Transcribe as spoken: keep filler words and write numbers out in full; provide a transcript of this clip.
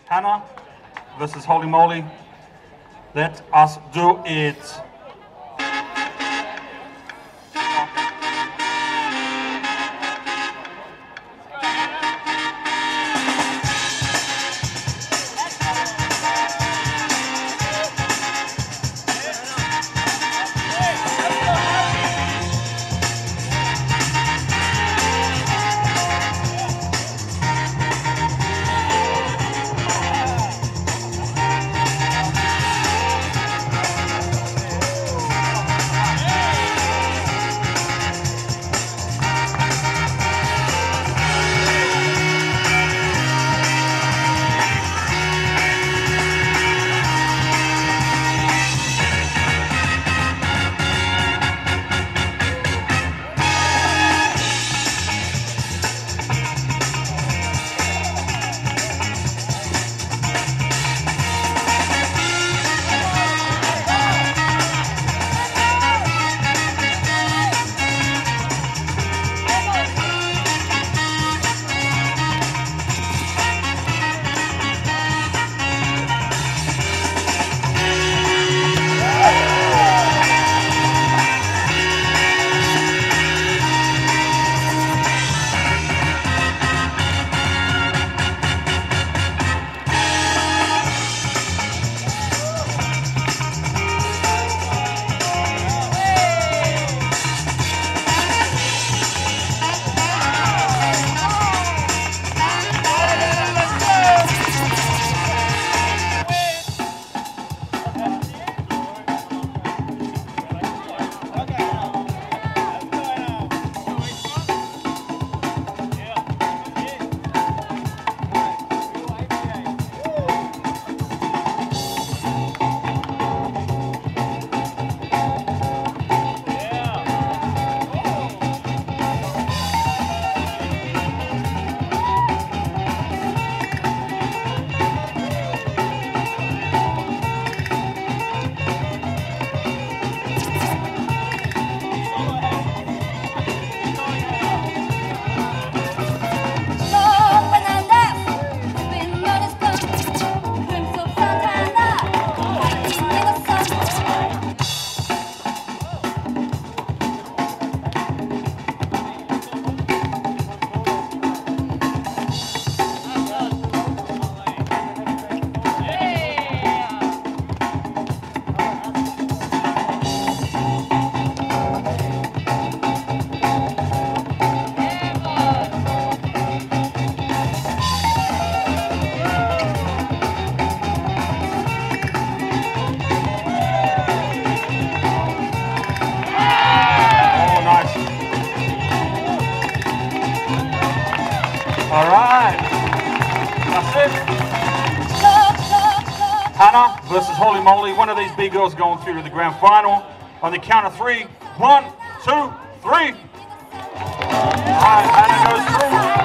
Hannah versus Holy Moly. Let us do it. All right, that's it. Hannah versus Holy Moly. One of these B-girls going through to the grand final. On the count of three. One, two, three. All right, Hannah goes through.